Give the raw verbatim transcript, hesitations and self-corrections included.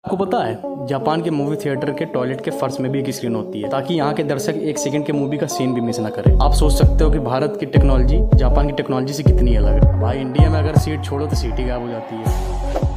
आपको पता है जापान के मूवी थिएटर के टॉयलेट के फर्श में भी एक स्क्रीन होती है ताकि यहाँ के दर्शक एक सेकंड के मूवी का सीन भी मिस ना करें। आप सोच सकते हो कि भारत की टेक्नोलॉजी जापान की टेक्नोलॉजी से कितनी अलग है। भाई इंडिया में अगर सीट छोड़ो तो सीट ही गायब हो जाती है।